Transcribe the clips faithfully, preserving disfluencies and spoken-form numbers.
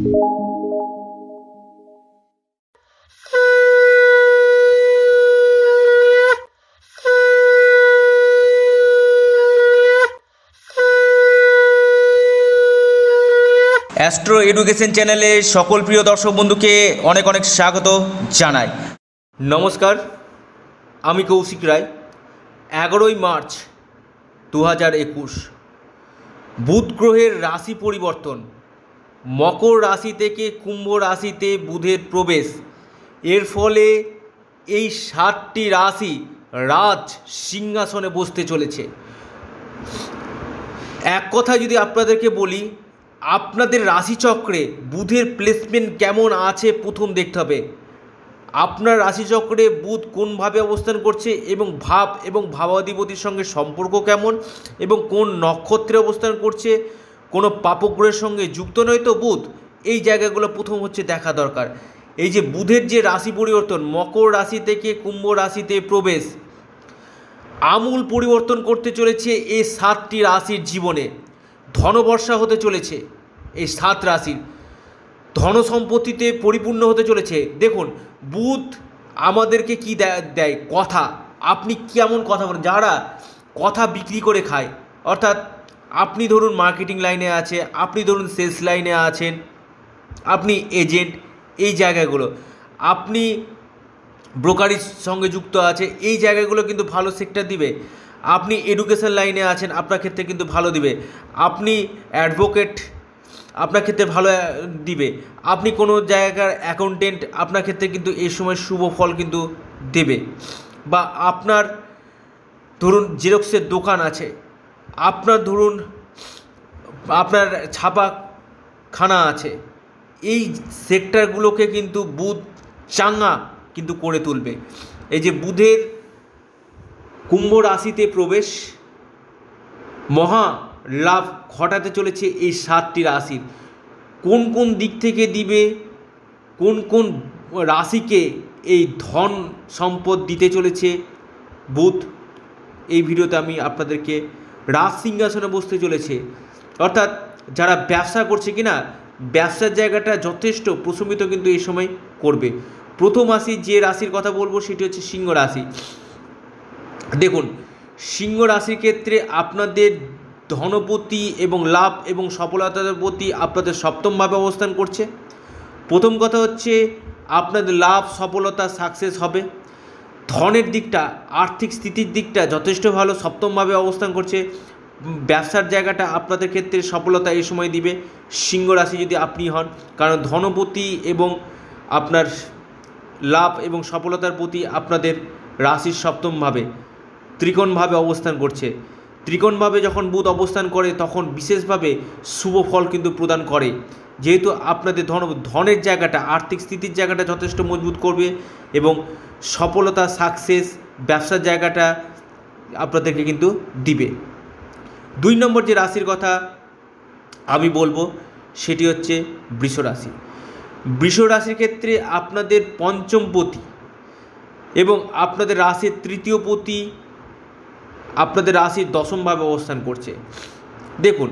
Astro education চ্যানেলে সকল প্রিয় দর্শক বন্ধুকে অনেক অনেক স্বাগত জানাই। নমস্কার, আমি কৌশিক রায়। এগারোই মার্চ দু হাজার একুশ বুধ গ্রহের রাশি পরিবর্তন, মকর রাশি থেকে কুম্ভ রাশিতে বুধের প্রবেশ, এর ফলে এই সাতটি রাশি রাজ সিংহাসনে বসতে চলেছে। এক কথায় যদি আপনাদেরকে বলি, আপনাদের রাশিচক্রে বুধের প্লেসমেন্ট কেমন আছে প্রথম দেখতে হবে। আপনার রাশিচক্রে বুধ কোনভাবে অবস্থান করছে এবং ভাব এবং ভাবাধিপতির সঙ্গে সম্পর্ক কেমন এবং কোন নক্ষত্রে অবস্থান করছে, কোনো পাপগ্রহের সঙ্গে যুক্ত নয় তো বুধ, এই জায়গাগুলো প্রথম হচ্ছে দেখা দরকার। এই যে বুধের যে রাশি পরিবর্তন, মকর রাশি থেকে কুম্ভ রাশিতে প্রবেশ, আমূল পরিবর্তন করতে চলেছে এই সাতটি রাশির জীবনে। ধনবর্ষা হতে চলেছে, এই সাত রাশির ধন সম্পত্তিতে পরিপূর্ণ হতে চলেছে। দেখুন, বুধ আমাদেরকে কি দেয়? কথা। আপনি কেমন কথা বলেন? যারা কথা বিক্রি করে খায়, অর্থাৎ আপনি ধরুন মার্কেটিং লাইনে আছে, আপনি ধরুন সেলস লাইনে আছেন, আপনি এজেন্ট, এই জায়গাগুলো, আপনি ব্রোকারির সঙ্গে যুক্ত আছে, এই জায়গাগুলো কিন্তু ভালো সেক্টর দিবে। আপনি এডুকেশন লাইনে আছেন, আপনার ক্ষেত্রে কিন্তু ভালো দিবে। আপনি অ্যাডভোকেট, আপনার ক্ষেত্রে ভালো দিবে। আপনি কোনো জায়গার অ্যাকাউন্টেন্ট, আপনার ক্ষেত্রে কিন্তু এই সময় শুভ ফল কিন্তু দেবে। বা আপনার ধরুন জেরক্সের দোকান আছে, আপনার ধরুন আপনার ছাপাখানা আছে, এই সেক্টরগুলোকে কিন্তু বুধ চাঙ্গা কিন্তু করে তুলবে। এই যে বুধের কুম্ভ রাশিতে প্রবেশ মহা লাভ ঘটাতে চলেছে এই সাতটি রাশির। কোন কোন দিক থেকে দিবে, কোন কোন রাশিকে এই ধন সম্পদ দিতে চলেছে বুধ, এই ভিডিওতে আমি আপনাদেরকে রাজ সিংহাসনে বসতে চলেছে। অর্থাৎ যারা ব্যবসা করছে কিনা, ব্যবসার জায়গাটা যথেষ্ট প্রশমিত কিন্তু এই সময় করবে। প্রথম রাশি যে রাশির কথা বলবো সেটি হচ্ছে সিংহ রাশি। দেখুন, সিংহ রাশির ক্ষেত্রে আপনাদের ধনপতি এবং লাভ এবং সফলতার প্রতি আপনাদের সপ্তমভাবে অবস্থান করছে। প্রথম কথা হচ্ছে আপনাদের লাভ, সফলতা, সাকসেস হবে। ধনের দিকটা, আর্থিক স্থিতির দিকটা যথেষ্ট ভালো, সপ্তমভাবে অবস্থান করছে। ব্যবসার জায়গাটা আপনাদের ক্ষেত্রে সফলতা এই সময় দিবে সিংহ রাশি যদি আপনি হন, কারণ ধনপতি এবং আপনার লাভ এবং সফলতার প্রতি আপনাদের রাশির সপ্তমভাবে ত্রিকোণভাবে অবস্থান করছে। ত্রিকোণভাবে যখন বুধ অবস্থান করে তখন বিশেষভাবে শুভ ফল কিন্তু প্রদান করে, যেহেতু আপনাদের ধন ধনের জায়গাটা, আর্থিক স্থিতির জায়গাটা যথেষ্ট মজবুত করবে এবং সফলতা, সাকসেস, ব্যবসার জায়গাটা আপনাদেরকে কিন্তু দিবে। দুই নম্বর যে রাশির কথা আমি বলবো সেটি হচ্ছে বৃষ রাশি। বৃষ রাশির ক্ষেত্রে আপনাদের পঞ্চমপতি এবং আপনাদের রাশির তৃতীয় পতি আপনাদের রাশির দশমভাবে অবস্থান করছে। দেখুন,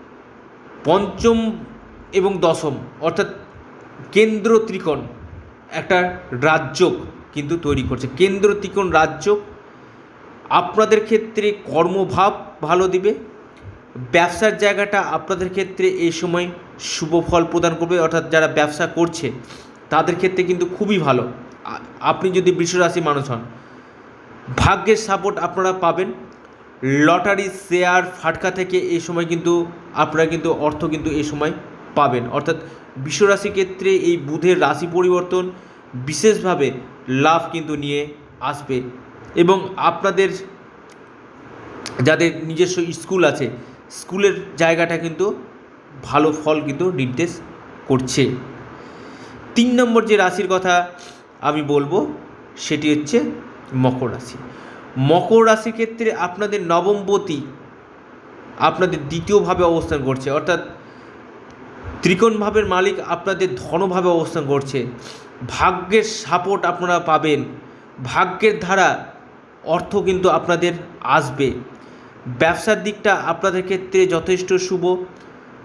পঞ্চম এবং দশম অর্থাৎ কেন্দ্র ত্রিকোণ একটা রাজ্য কিন্তু তৈরি করছে। কেন্দ্র ত্রিকোণ রাজ্য আপনাদের ক্ষেত্রে কর্মভাব ভালো দিবে। ব্যবসার জায়গাটা আপনাদের ক্ষেত্রে এই সময় শুভ ফল প্রদান করবে, অর্থাৎ যারা ব্যবসা করছে তাদের ক্ষেত্রে কিন্তু খুবই ভালো। আপনি যদি বৃষ রাশি মানুষ হন, ভাগ্যের সাপোর্ট আপনারা পাবেন। লটারি, শেয়ার, ফাটকা থেকে এই সময় কিন্তু আপনারা কিন্তু অর্থ কিন্তু এই সময় পাবেন। অর্থাৎ বৃষ রাশির ক্ষেত্রে এই বুধের রাশি পরিবর্তন বিশেষভাবে লাভ কিন্তু নিয়ে আসবে এবং আপনাদের যাদের নিজস্ব স্কুল আছে, স্কুলের জায়গাটা কিন্তু ভালো ফল কিন্তু নির্দেশ করছে। তিন নম্বর যে রাশির কথা আমি বলবো সেটি হচ্ছে মকর রাশি। মকর রাশির ক্ষেত্রে আপনাদের নবমপতি আপনাদের দ্বিতীয়ভাবে অবস্থান করছে, অর্থাৎ ত্রিকোণ ভাবের মালিক আপনাদের ধনভাবে অবস্থান করছে। ভাগ্যের সাপোর্ট আপনারা পাবেন, ভাগ্যের ধারা অর্থ কিন্তু আপনাদের আসবে। ব্যবসার দিকটা আপনাদের ক্ষেত্রে যথেষ্ট শুভ,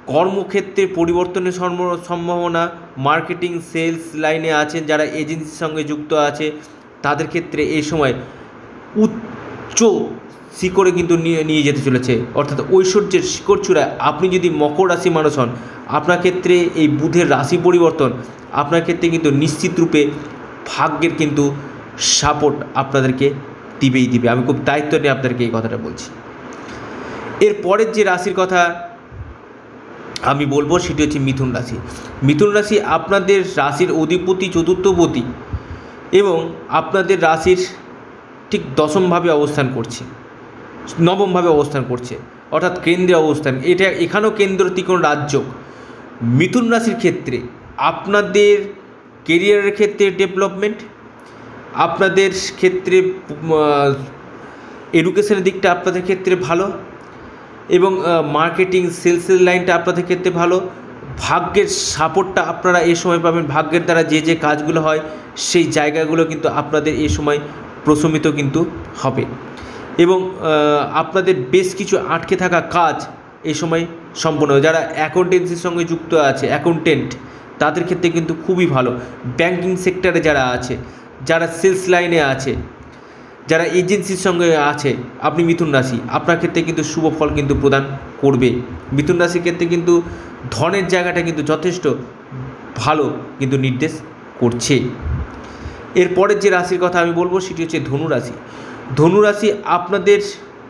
কর্মক্ষেত্রে পরিবর্তনের সম্ভাবনা, মার্কেটিং সেলস লাইনে আছেন যারা এজেন্সির সঙ্গে যুক্ত আছে তাদের ক্ষেত্রে এই সময় উচ্চ শিখরে কিন্তু নিয়ে নিয়ে যেতে চলেছে, অর্থাৎ ঐশ্বর্যের শিখর চূড়ায়। আপনি যদি মকর রাশি মানুষ হন, আপনার ক্ষেত্রে এই বুধের রাশি পরিবর্তন আপনার ক্ষেত্রে কিন্তু নিশ্চিত রূপে ভাগ্যের কিন্তু সাপোর্ট আপনাদেরকে দিবেই দিবে। আমি খুব দায়িত্ব নিয়ে আপনাদেরকে এই কথাটা বলছি। এর পরের যে রাশির কথা আমি বলবো সেটি হচ্ছে মিথুন রাশি। মিথুন রাশি আপনাদের রাশির অধিপতি চতুর্থপতি এবং আপনাদের রাশির ঠিক দশমভাবে অবস্থান করছে, নবমভাবে অবস্থান করছে, অর্থাৎ কেন্দ্রে অবস্থান। এটা এখানেও কেন্দ্র ত্রিকোণ রাজ্য। মিথুন রাশির ক্ষেত্রে আপনাদের কেরিয়ারের ক্ষেত্রে ডেভেলপমেন্ট, আপনাদের ক্ষেত্রে এডুকেশনের দিকটা আপনাদের ক্ষেত্রে ভালো এবং মার্কেটিং সেলসের লাইনটা আপনাদের ক্ষেত্রে ভালো। ভাগ্যের সাপোর্টটা আপনারা এই সময় পাবেন। ভাগ্যের দ্বারা যে যে কাজগুলো হয় সেই জায়গাগুলো কিন্তু আপনাদের এই সময় প্রশমিত কিন্তু হবে এবং আপনাদের বেশ কিছু আটকে থাকা কাজ এই সময় সম্পন্ন হবে। যারা অ্যাকাউন্টেন্সির সঙ্গে যুক্ত আছে, অ্যাকাউন্টেন্ট, তাদের ক্ষেত্রে কিন্তু খুবই ভালো। ব্যাংকিং সেক্টরে যারা আছে, যারা সেলস লাইনে আছে, যারা এজেন্সির সঙ্গে আছে, আপনি মিথুন রাশি, আপনার ক্ষেত্রে কিন্তু শুভ ফল কিন্তু প্রদান করবে। মিথুন রাশির ক্ষেত্রে কিন্তু ধনের জায়গাটা কিন্তু যথেষ্ট ভালো কিন্তু নির্দেশ করছে। এরপরের যে রাশির কথা আমি বলবো সেটি হচ্ছে ধনু রাশি। ধনু রাশি আপনাদের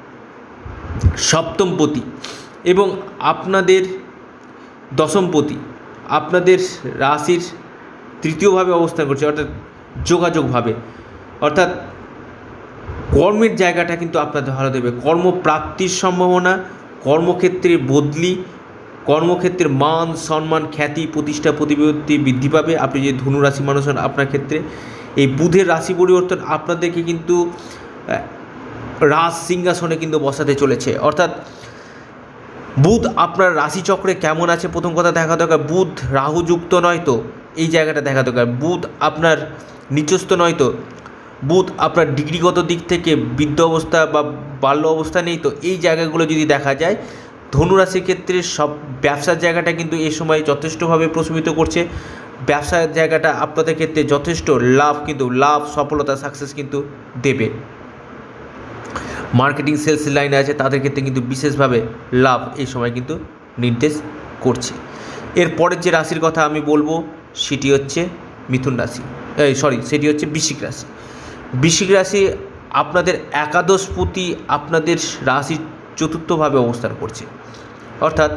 সপ্তমপতি এবং আপনাদের দশমপতি আপনাদের রাশির তৃতীয়ভাবে অবস্থান করছে, অর্থাৎ যোগাযোগভাবে, অর্থাৎ কর্মের জায়গাটা কিন্তু আপনাদের ভালো দেবে। কর্মপ্রাপ্তির সম্ভাবনা, কর্মক্ষেত্রে বদলি, কর্মক্ষেত্রে মান সম্মান খ্যাতি প্রতিষ্ঠা প্রতিপত্তি বৃদ্ধি পাবে। আপনি যে ধনু রাশি মানুষ হন, আপনার ক্ষেত্রে এই বুধের রাশি পরিবর্তন আপনাদেরকে কিন্তু রাজ সিংহাসনে কিন্তু বসাতে চলেছে, অর্থাৎ বুধ আপনার রাশিচক্রে কেমন আছে প্রথম কথা দেখা দরকার। বুধ রাহুযুক্ত নয় তো, এই জায়গাটা দেখা দরকার। বুধ আপনার নিচস্থ নয় তো, বুধ আপনার ডিগ্রিগত দিক থেকে বৃদ্ধ অবস্থা বা বাল্য অবস্থা নেই তো, এই জায়গাগুলো যদি দেখা যায় ধনুরাশির ক্ষেত্রে সব ব্যবসার জায়গাটা কিন্তু এই সময় যথেষ্টভাবে প্রশমিত করছে। ব্যবসার জায়গাটা আপনাদের ক্ষেত্রে যথেষ্ট লাভ কিন্তু লাভ সফলতা সাকসেস কিন্তু দেবে। মার্কেটিং সেলস লাইনে আছে তাদের ক্ষেত্রে কিন্তু বিশেষভাবে লাভ এই সময় কিন্তু নির্দেশ করছে। এরপরের যে রাশির কথা আমি বলবো সেটি হচ্ছে মিথুন রাশি, এই সরি সেটি হচ্ছে বৃশ্চিক রাশি। বৃশ্চিক রাশি আপনাদের একাদশপতি আপনাদের রাশির চতুর্থভাবে অবস্থান করছে, অর্থাৎ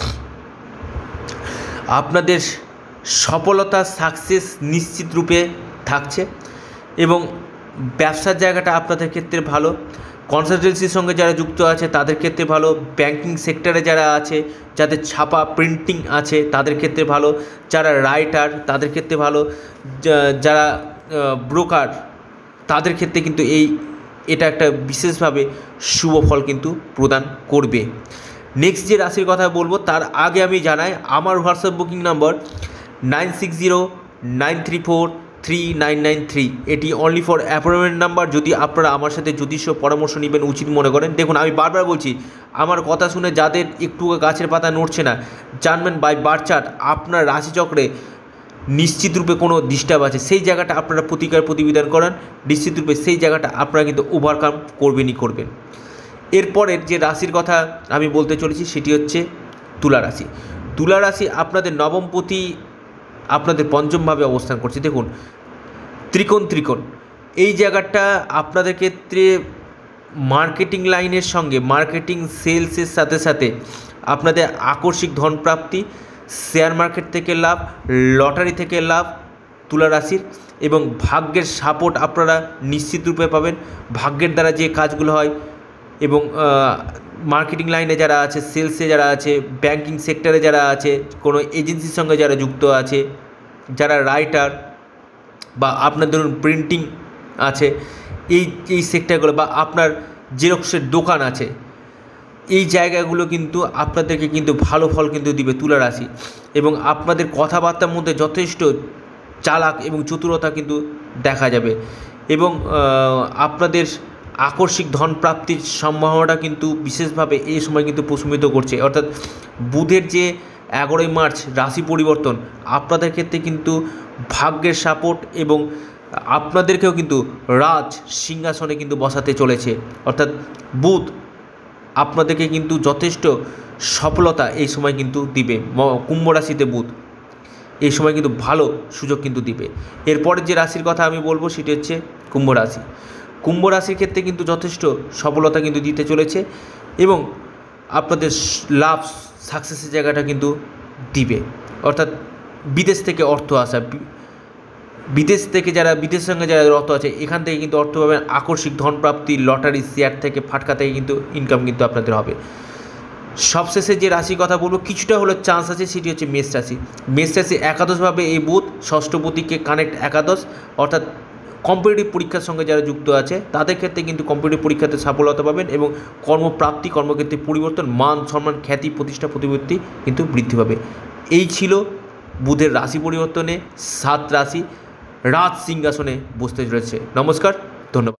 আপনাদের সফলতা সাকসেস নিশ্চিত রূপে থাকছে এবং ব্যবসার জায়গাটা আপনাদের ক্ষেত্রে ভালো। কনসালটেন্সির সঙ্গে যারা যুক্ত আছে তাদের ক্ষেত্রে ভালো। ব্যাংকিং সেক্টরে যারা আছে, যাদের ছাপা প্রিন্টিং আছে তাদের ক্ষেত্রে ভালো। যারা রাইটার তাদের ক্ষেত্রে ভালো। যারা ব্রোকার তাদের ক্ষেত্রে কিন্তু এই এটা একটা বিশেষভাবে শুভ ফল কিন্তু প্রদান করবে। নেক্সট যে রাশির কথা বলবো তার আগে আমি জানাই আমার WhatsApp booking number nine six zero nine three four three nine nine three, এটি অনলি ফর অ্যাপয়েন্টমেন্ট নাম্বার। যদি আপনারা আমার সাথে জ্যোতিষ পরামর্শ নেবেন উচিত মনে করেন, দেখুন আমি বারবার বলছি আমার কথা শুনে যাদের একটু গাছের পাতা নড়ছে না, জানবেন বাই বার্থ চার্ট আপনার রাশিচক্রে নিশ্চিত রূপে কোনো ডিস্টার্ব আছে, সেই জায়গাটা আপনারা প্রতিকার প্রতিবিধান করান, নিশ্চিত রূপে সেই জায়গাটা আপনারা কিন্তু ওভারকাম করবেনই করবেন। এরপরের যে রাশির কথা আমি বলতে চলেছি সেটি হচ্ছে তুলা রাশি। তুলা রাশি আপনাদের নবমপতি আপনাদের পঞ্চমভাবে অবস্থান করছে। দেখুন ত্রিকোণ ত্রিকোণ এই জায়গাটা আপনাদের ক্ষেত্রে মার্কেটিং লাইনের সঙ্গে মার্কেটিং সেলসের সাথে সাথে আপনাদের আকস্মিক ধনপ্রাপ্তি, শেয়ার মার্কেট থেকে লাভ, লটারি থেকে লাভ তুলা রাশির এবং ভাগ্যের সাপোর্ট আপনারা নিশ্চিত রূপে পাবেন। ভাগ্যের দ্বারা যে কাজগুলো হয় এবং মার্কেটিং লাইনে যারা আছে, সেলসে যারা আছে, ব্যাংকিং সেক্টরে যারা আছে, কোনো এজেন্সির সঙ্গে যারা যুক্ত আছে, যারা রাইটার বা আপনার ধরুন প্রিন্টিং আছে, এই এই সেক্টরগুলো বা আপনার জেরক্সের দোকান আছে, এই জায়গাগুলো কিন্তু আপনাদেরকে কিন্তু ভালো ফল কিন্তু দিবে তুলা রাশি এবং আপনাদের কথাবার্তার মধ্যে যথেষ্ট চালাক এবং চতুরতা কিন্তু দেখা যাবে এবং আপনাদের আকস্মিক ধন প্রাপ্তির সম্ভাবনাটা কিন্তু বিশেষভাবে এই সময় কিন্তু প্রশমিত করছে। অর্থাৎ বুধের যে এগারোই মার্চ রাশি পরিবর্তন আপনাদের ক্ষেত্রে কিন্তু ভাগ্যের সাপোর্ট এবং আপনাদেরকেও কিন্তু রাজ সিংহাসনে কিন্তু বসাতে চলেছে। অর্থাৎ বুধ আপনাদেরকে কিন্তু যথেষ্ট সফলতা এই সময় কিন্তু দিবে। কুম্ভ রাশিতে বুধ এই সময় কিন্তু ভালো সুযোগ কিন্তু দিবে। এরপরের যে রাশির কথা আমি বলবো সেটি হচ্ছে কুম্ভ রাশি। কুম্ভ রাশির ক্ষেত্রে কিন্তু যথেষ্ট সফলতা কিন্তু দিতে চলেছে এবং আপনাদের লাভ সাকসেসের জায়গাটা কিন্তু দিবে। অর্থাৎ বিদেশ থেকে অর্থ আসা, বিদেশ থেকে যারা বিদেশের সঙ্গে যারা অর্থ আছে এখান থেকে কিন্তু অর্থ পাবেন। আকস্মিক ধনপ্রাপ্তি, লটারি, শেয়ার থেকে, ফাটকা থেকে কিন্তু ইনকাম কিন্তু আপনাদের হবে। সবশেষে যে রাশির কথা বলবো কিছুটা হলো চান্স আছে সেটি হচ্ছে মেষ রাশি। মেষ রাশি একাদশভাবে এই বুধ ষষ্ঠপতিকে কানেক্ট একাদশ, অর্থাৎ কম্পিটিটিভ পরীক্ষার সঙ্গে যারা যুক্ত আছে তাদের ক্ষেত্রে কিন্তু কম্পিটিটিভ পরীক্ষাতে সফলতা পাবেন এবং কর্মপ্রাপ্তি, কর্মক্ষেত্রে পরিবর্তন, মান সম্মান, খ্যাতি, প্রতিষ্ঠা, প্রতিপত্তি কিন্তু বৃদ্ধি পাবে। এই ছিল বুধের রাশি পরিবর্তনে সাত রাশি রাজ সিংহাসনে বসতে চলেছে। নমস্কার, ধন্যবাদ।